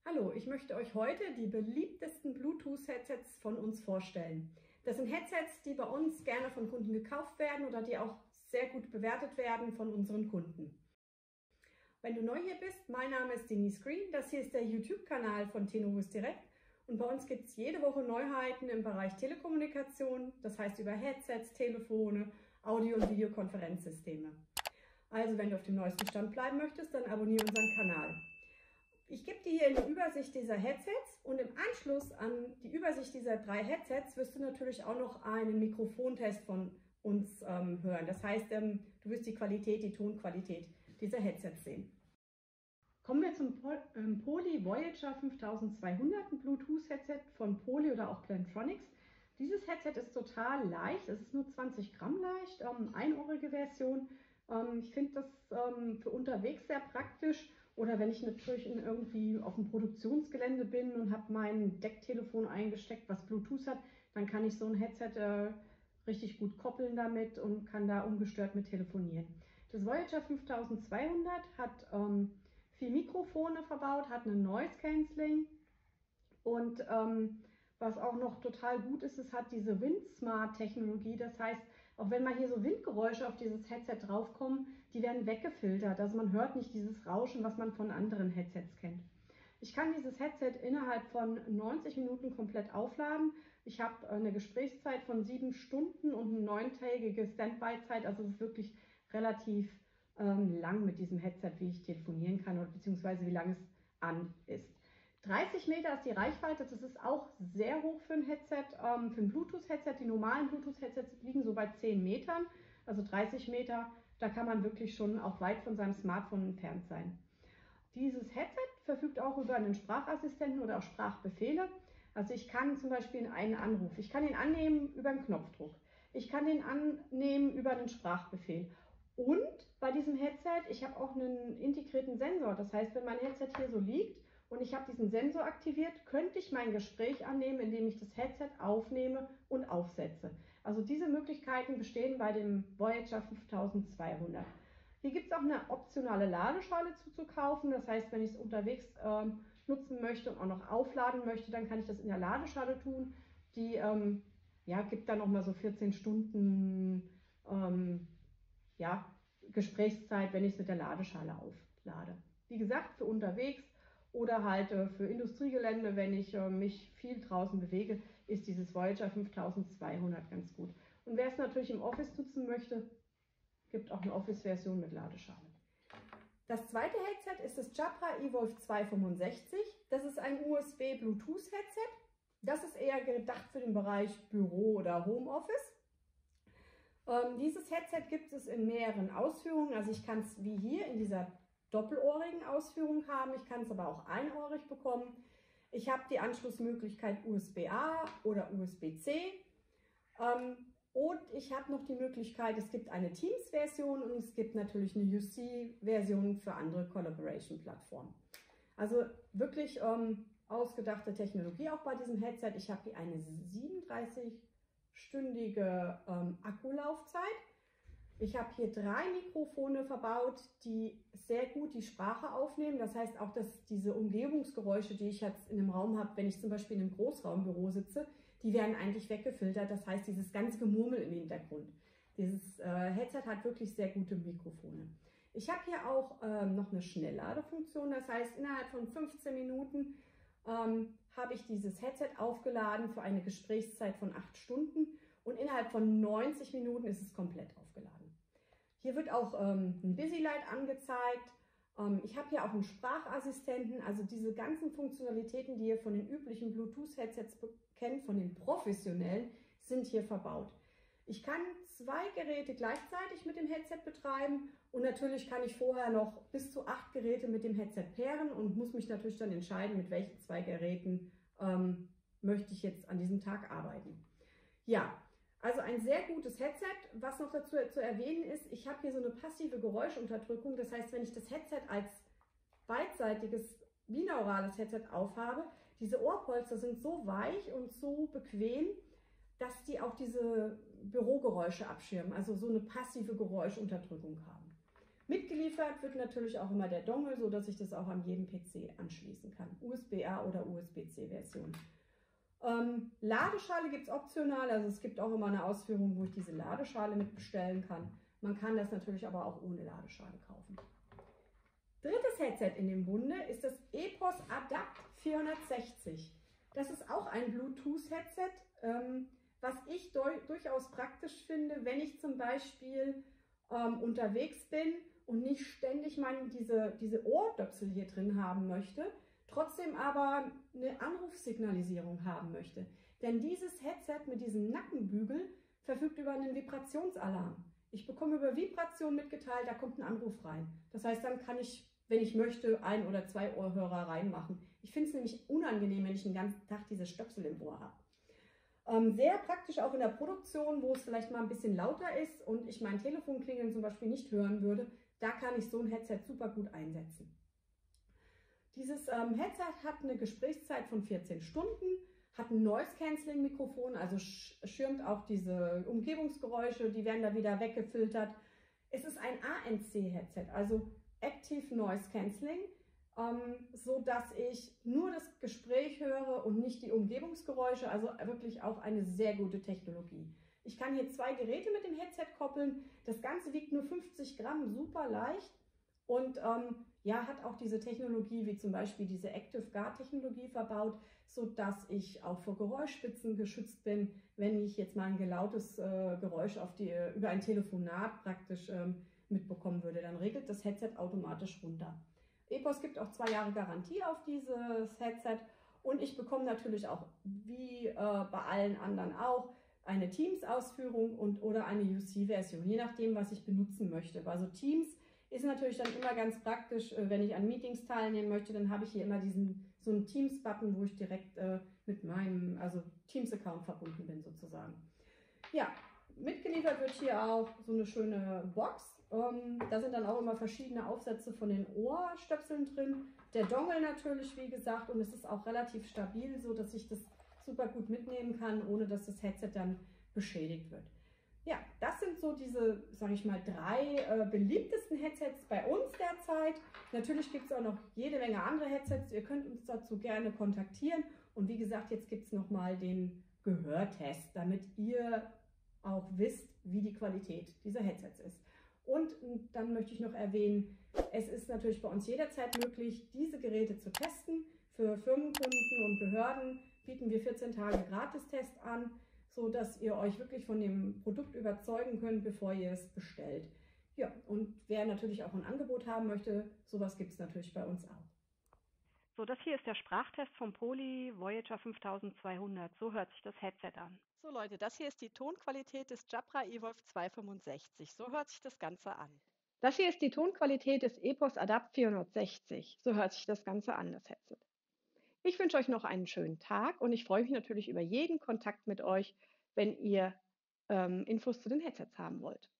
Hallo, ich möchte euch heute die beliebtesten Bluetooth-Headsets von uns vorstellen. Das sind Headsets, die bei uns gerne von Kunden gekauft werden oder die auch sehr gut bewertet werden von unseren Kunden. Wenn du neu hier bist, mein Name ist Denise Green, das hier ist der YouTube-Kanal von Tenovus Direct und bei uns gibt es jede Woche Neuheiten im Bereich Telekommunikation, das heißt über Headsets, Telefone, Audio- und Videokonferenzsysteme. Also wenn du auf dem neuesten Stand bleiben möchtest, dann abonniere unseren Kanal. Ich gebe dir hier eine Übersicht dieser Headsets und im Anschluss an die Übersicht dieser 3 Headsets wirst du natürlich auch noch einen Mikrofontest von uns hören. Das heißt, du wirst die Qualität, die Tonqualität dieser Headsets sehen. Kommen wir zum Poly Voyager 5200, ein Bluetooth-Headset von Poly oder auch Plantronics. Dieses Headset ist total leicht, es ist nur 20 Gramm leicht, einohrige Version. Ich finde das für unterwegs sehr praktisch. Oder wenn ich natürlich irgendwie auf dem Produktionsgelände bin und habe mein Decktelefon eingesteckt, was Bluetooth hat, dann kann ich so ein Headset richtig gut koppeln damit und kann da ungestört mit telefonieren. Das Voyager 5200 hat 4 Mikrofone verbaut, hat eine Noise Cancelling und was auch noch total gut ist, es hat diese WindSmart-Technologie. Das heißt, auch wenn mal hier so Windgeräusche auf dieses Headset draufkommen, die werden weggefiltert. Also man hört nicht dieses Rauschen, was man von anderen Headsets kennt. Ich kann dieses Headset innerhalb von 90 Minuten komplett aufladen. Ich habe eine Gesprächszeit von 7 Stunden und eine 9-tägige Standby-Zeit. Also es ist wirklich relativ lang mit diesem Headset, wie ich telefonieren kann oder beziehungsweise wie lange es an ist. 30 Meter ist die Reichweite, das ist auch sehr hoch für ein Headset, für ein Bluetooth-Headset. Die normalen Bluetooth-Headsets liegen so bei 10 Metern, also 30 Meter, da kann man wirklich schon auch weit von seinem Smartphone entfernt sein. Dieses Headset verfügt auch über einen Sprachassistenten oder auch Sprachbefehle. Also ich kann zum Beispiel einen Anruf, ich kann ihn annehmen über einen Knopfdruck, ich kann ihn annehmen über einen Sprachbefehl. Und bei diesem Headset, ich habe auch einen integrierten Sensor, das heißt, wenn mein Headset hier so liegt, und ich habe diesen Sensor aktiviert, könnte ich mein Gespräch annehmen, indem ich das Headset aufnehme und aufsetze. Also diese Möglichkeiten bestehen bei dem Voyager 5200. Hier gibt es auch eine optionale Ladeschale zu kaufen. Das heißt, wenn ich es unterwegs nutzen möchte und auch noch aufladen möchte, dann kann ich das in der Ladeschale tun. Die gibt dann nochmal so 14 Stunden Gesprächszeit, wenn ich es mit der Ladeschale auflade. Wie gesagt, für unterwegs oder halt für Industriegelände, wenn ich mich viel draußen bewege, ist dieses Voyager 5200 ganz gut. Und wer es natürlich im Office nutzen möchte, gibt auch eine Office-Version mit Ladeschale. Das zweite Headset ist das Jabra Evolve 265. Das ist ein USB-Bluetooth-Headset. Das ist eher gedacht für den Bereich Büro oder Homeoffice. Dieses Headset gibt es in mehreren Ausführungen. Also ich kann es wie hier in dieser doppelohrigen Ausführung haben. Ich kann es aber auch einohrig bekommen. Ich habe die Anschlussmöglichkeit USB-A oder USB-C. Und ich habe noch die Möglichkeit, es gibt eine Teams-Version und es gibt natürlich eine UC-Version für andere Collaboration-Plattformen. Also wirklich ausgedachte Technologie auch bei diesem Headset. Ich habe hier eine 37-stündige Akkulaufzeit. Ich habe hier 3 Mikrofone verbaut, die sehr gut die Sprache aufnehmen. Das heißt auch, dass diese Umgebungsgeräusche, die ich jetzt in einem Raum habe, wenn ich zum Beispiel in einem Großraumbüro sitze, die werden eigentlich weggefiltert. Das heißt, dieses ganze Gemurmel im Hintergrund. Dieses Headset hat wirklich sehr gute Mikrofone. Ich habe hier auch noch eine Schnellladefunktion. Das heißt, innerhalb von 15 Minuten habe ich dieses Headset aufgeladen für eine Gesprächszeit von 8 Stunden. Und innerhalb von 90 Minuten ist es komplett aufgeladen. Hier wird auch ein Busy Light angezeigt. Ich habe hier auch einen Sprachassistenten. Also diese ganzen Funktionalitäten, die ihr von den üblichen Bluetooth-Headsets kennt, von den professionellen, sind hier verbaut. Ich kann 2 Geräte gleichzeitig mit dem Headset betreiben und natürlich kann ich vorher noch bis zu 8 Geräte mit dem Headset pairen und muss mich natürlich dann entscheiden, mit welchen 2 Geräten möchte ich jetzt an diesem Tag arbeiten. Ja. Also ein sehr gutes Headset. Was noch dazu zu erwähnen ist, ich habe hier so eine passive Geräuschunterdrückung. Das heißt, wenn ich das Headset als beidseitiges binaurales Headset aufhabe, diese Ohrpolster sind so weich und so bequem, dass die auch diese Bürogeräusche abschirmen, also so eine passive Geräuschunterdrückung haben. Mitgeliefert wird natürlich auch immer der Dongle, sodass ich das auch an jedem PC anschließen kann. USB-A oder USB-C-Version. Ladeschale gibt es optional, also es gibt auch immer eine Ausführung, wo ich diese Ladeschale mit bestellen kann. Man kann das natürlich aber auch ohne Ladeschale kaufen. Drittes Headset in dem Bunde ist das EPOS Adapt 460. Das ist auch ein Bluetooth-Headset, was ich durchaus praktisch finde, wenn ich zum Beispiel unterwegs bin und nicht ständig diese Ohrstöpsel hier drin haben möchte, trotzdem aber eine Anrufsignalisierung haben möchte. Denn dieses Headset mit diesem Nackenbügel verfügt über einen Vibrationsalarm. Ich bekomme über Vibration mitgeteilt, da kommt ein Anruf rein. Das heißt, dann kann ich, wenn ich möchte, 1 oder 2 Ohrhörer reinmachen. Ich finde es nämlich unangenehm, wenn ich den ganzen Tag diese Stöpsel im Ohr habe. Sehr praktisch auch in der Produktion, wo es vielleicht mal ein bisschen lauter ist und ich mein Telefon klingeln zum Beispiel nicht hören würde. Da kann ich so ein Headset super gut einsetzen. Dieses Headset hat eine Gesprächszeit von 14 Stunden, hat ein Noise-Canceling-Mikrofon, also schirmt auch diese Umgebungsgeräusche, die werden da wieder weggefiltert. Es ist ein ANC-Headset, also Active Noise Cancelling, so dass ich nur das Gespräch höre und nicht die Umgebungsgeräusche, also wirklich auch eine sehr gute Technologie. Ich kann hier 2 Geräte mit dem Headset koppeln, das Ganze wiegt nur 50 Gramm, super leicht und ja, hat auch diese Technologie wie zum Beispiel diese Active Guard Technologie verbaut, so dass ich auch vor Geräuschspitzen geschützt bin, wenn ich jetzt mal ein lautes Geräusch über ein Telefonat praktisch mitbekommen würde. Dann regelt das Headset automatisch runter. EPOS gibt auch 2 Jahre Garantie auf dieses Headset und ich bekomme natürlich auch, wie bei allen anderen auch, eine Teams-Ausführung oder eine UC-Version, je nachdem, was ich benutzen möchte. Also Teams ist natürlich dann immer ganz praktisch, wenn ich an Meetings teilnehmen möchte, dann habe ich hier immer so einen Teams-Button, wo ich direkt mit meinem Teams-Account verbunden bin sozusagen. Ja, mitgeliefert wird hier auch so eine schöne Box. Da sind dann auch immer verschiedene Aufsätze von den Ohrstöpseln drin. Der Dongle natürlich, wie gesagt, und es ist auch relativ stabil, so dass ich das super gut mitnehmen kann, ohne dass das Headset dann beschädigt wird. Ja, das sind so diese, sage ich mal, 3 beliebtesten Headsets bei uns derzeit. Natürlich gibt es auch noch jede Menge andere Headsets. Ihr könnt uns dazu gerne kontaktieren. Und wie gesagt, jetzt gibt es nochmal den Gehörtest, damit ihr auch wisst, wie die Qualität dieser Headsets ist. Und dann möchte ich noch erwähnen, es ist natürlich bei uns jederzeit möglich, diese Geräte zu testen. Für Firmenkunden und Behörden bieten wir 14 Tage Gratistest an, so dass ihr euch wirklich von dem Produkt überzeugen könnt, bevor ihr es bestellt. Ja, und wer natürlich auch ein Angebot haben möchte, sowas gibt es natürlich bei uns auch. So, das hier ist der Sprachtest vom Poly Voyager 5200. So hört sich das Headset an. So Leute, das hier ist die Tonqualität des Jabra Evolve 265. So hört sich das Ganze an. Das hier ist die Tonqualität des EPOS Adapt 460. So hört sich das Ganze an, das Headset. Ich wünsche euch noch einen schönen Tag und ich freue mich natürlich über jeden Kontakt mit euch, wenn ihr Infos zu den Headsets haben wollt.